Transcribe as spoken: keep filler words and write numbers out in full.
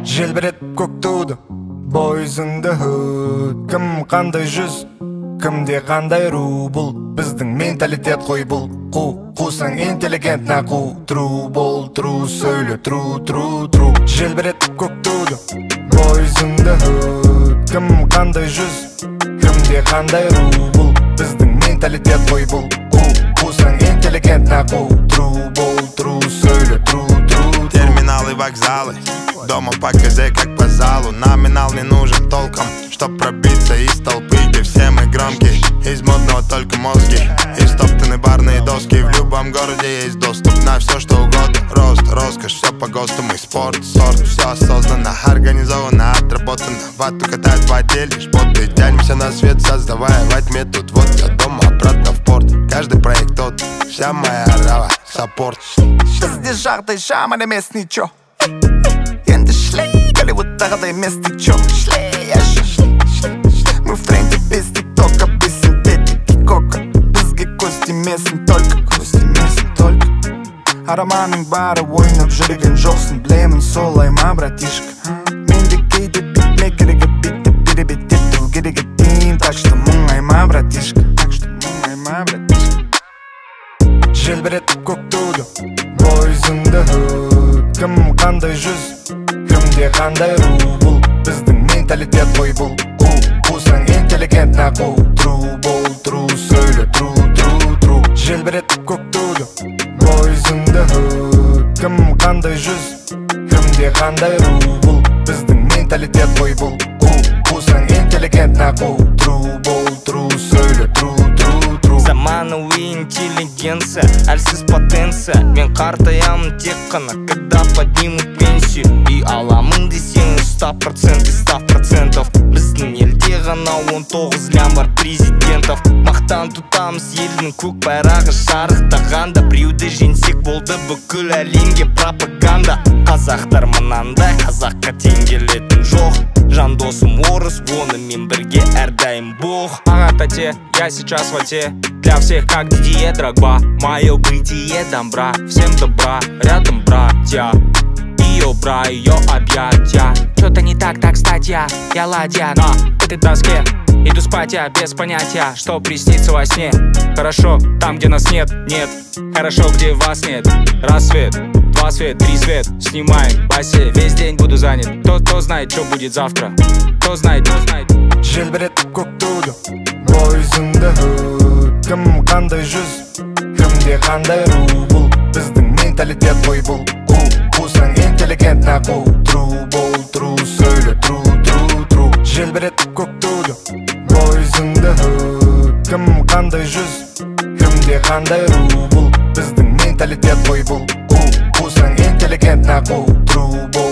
Желбіретіп көк туды boys in the hood. Кім қандай жүз, кімде қандай ру. Бұл біздің менталитет қой. Бұл қу, қусаң интеллигент нақу. True бол, true сөйле, true, true, true. Желбіретіп көк туды boys in the hood. Кім қандай жүз, кімде қандай ру. Бұл біздің менталитет қой. Бұл қу, қусаң интеллигент нақу. True бол, true сөйле, true, true, true. Терминалы, вокзалы, дома по КЗ, как по залу. Номинал не нужен толком, чтоб пробиться из толпы, где все мы громкие. Из модного только мозги, и стоптаны барные доски. В любом городе есть доступ на все, что угодно. Рост, роскошь, все по ГОСТу. Мы спорт, сорт, все осознанно, организованно, отработано. Вату катают в отделе, шпоты. Тянемся на свет, создавая во тьме. Тут вот я дома, обратно в порт. Каждый проект тот, вся моя рава, саппорт. Бізде жағдай жаман емес ничо. Енді шлей, Голливудтағыдай емес ничо. Шлей, аша. Мы в тренде без тиктока, без синтетики кока. Бізге көз тимесін только, көз тимесін только. Араманың бары ойнап жүрген жоқсың, білемін солай ма, братишка. Менде кейде битмекерге битті беребет етту керек еттейін. Так что мұңайма, братишка. Так что мұңайма, братишка. Желбіретіп көк туды boys in the hood. Кім қандай жүз, кімде қандай ру. Бұл біздің менталитет қой. Бұл қу, қусаң интеллигент нақу. True бол, true сөйле, true, true, true. Желбіретіп көк туды boys in the hood. Кім қандай жүз, кімде қандай ру. Бұл біздің менталитет қой. Бұл қу, қусаң интеллигент нақу. True бол, true сөйле, true, true, true. Заманауи интеллигенция, әлсіз потенция. Мен қартаямын тек қана, когда поднимут пенсию. И аламын десең сто процентов, сто процентов. Біздің елде ғана он тоғыз лям бар президентов. Мақтан тұтамыз елдің көк байрағы шарықтағанда. Біреуді женсек болды бүкіл әлемге пропаганда. Қазақтар мынандай, қазаққа тең келетін жоқ. Жан досым орыс, онымен бірге әрдайым бог. Ага, тате, я сейчас в оте. Для всех как Дидье Дрогба. Мое бытие добра, всем добра, рядом братья. Ее бра, ее объятия. Что-то не так, так статья. Я ладья на этой доске. Иду спать я без понятия, что приснится во сне. Хорошо, там где нас нет, нет. Хорошо, где вас нет. Рассвет, два свет, три свет. Снимаем басе, весь день буду занят. Кто, кто знает, что будет завтра. Кто знает, кто знает. Желбіретіп көк туды boys in the hood. Кім қандай жүз, кімде қандай ру. Бұл біздің менталитет қой. Бұл қу, қусаң интеллигент нақу. True бол, true сөйле, true, true, true. Желбіретіп көк туды boys in the hood. Кім қандай жүз, кімде қандай ру. Бұл біздің менталитет қой. Бұл қу, қусаң интеллигент нақу. True бол,